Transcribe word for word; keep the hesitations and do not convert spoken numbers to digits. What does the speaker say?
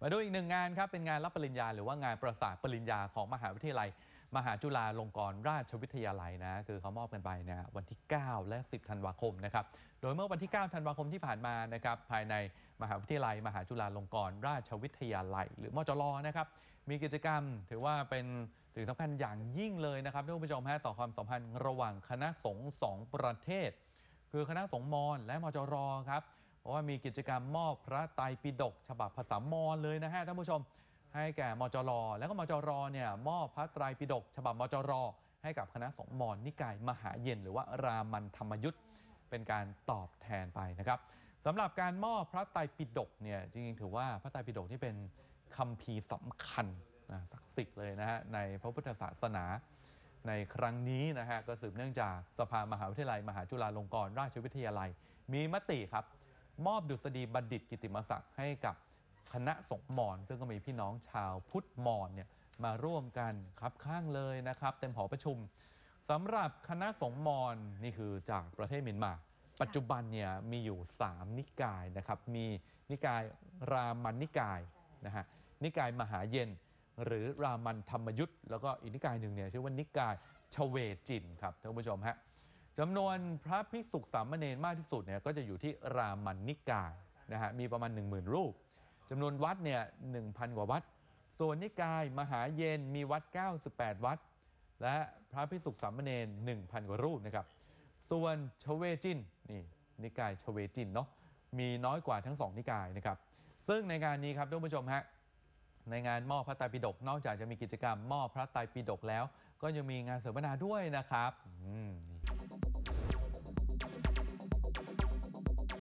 มาดูอีกหนึ่งงานครับเป็นงานรับปริญญาหรือว่างานประสาทปริญญาของมหาวิทยาลัยมหาจุฬาลงกรณราชวิทยาลัยนะคือเขามอบกันไปนะวันที่ เก้า และ สิบ ธันวาคมนะครับโดยเมื่อวันที่ เก้า ธันวาคมที่ผ่านมานะครับภายในมหาวิทยาลัยมหาจุฬาลงกรณราชวิทยาลัยหรือมจรนะครับมีกิจกรรมถือว่าเป็นสิ่งสำคัญอย่างยิ่งเลยนะครับท่านผู้ชมฮะต่อความสัมพันธ์ระหว่างคณะสงฆ์สองประเทศคือคณะสงฆ์มอญและมจรครับเพราะว่ามีกิจกรรมมอบพระไตรปิฎกฉบับภาษามอญเลยนะฮะท่านผู้ชมให้แก่มจรแล้วก็มจรเนี่ยมอบพระไตรปิฎกฉบับมจรให้กับคณะสงฆ์มอญนิกายมหาเย็นหรือว่ารามันธรรมยุทธ์เป็นการตอบแทนไปนะครับสำหรับการมอบพระไตรปิฎกเนี่ยจริงๆถือว่าพระไตรปิฎกนี่เป็นคัมภีร์สำคัญนะศักดิ์สิทธิ์เลยนะฮะในพระพุทธศาสนาในครั้งนี้นะฮะก็สืบเนื่องจากสภามหาวิทยาลัยมหาจุฬาลงกรณราชวิทยาลัยมีมติครับมอบดุษฎีบัณฑิตกิตติมศักดิ์ให้กับคณะสงฆ์มอญซึ่งก็มีพี่น้องชาวพุทธมอญเนี่ยมาร่วมกันครับข้างเลยนะครับเต็มหอประชุมสำหรับคณะสงฆ์มอญนี่คือจากประเทศเมียนมาปัจจุบันเนี่ยมีอยู่สามนิกายนะครับมีนิกายรามันนิกายนะฮะนิกายมหาเย็นหรือรามันธรรมยุทธ์แล้วก็อีกนิกายหนึ่งเนี่ยชื่อว่านิกายชเวจินครับท่านผู้ชมฮะจำนวนพระภิกษุสามเณรมากที่สุดเนี่ยก็จะอยู่ที่รามันนิกายนะฮะมีประมาณ หนึ่งหมื่น รูปจำนวนวัดเนี่ย หนึ่งพัน กว่าวัดส่วนนิกายมหาเย็นมีวัด เก้าสิบแปด วัดและพระภิกษุสามเณร หนึ่งพัน กว่ารูปนะครับส่วนชเวจินนี่นิกายชเวจินเนาะมีน้อยกว่าทั้งสองนิกายนะครับซึ่งในงานนี้ครับท่านผู้ชมฮะในงานมอบพระไตรปิฎกนอกจากจะมีกิจกรรมมอบพระไตรปิฎกแล้วก็ยังมีงานเสวนาด้วยนะครับ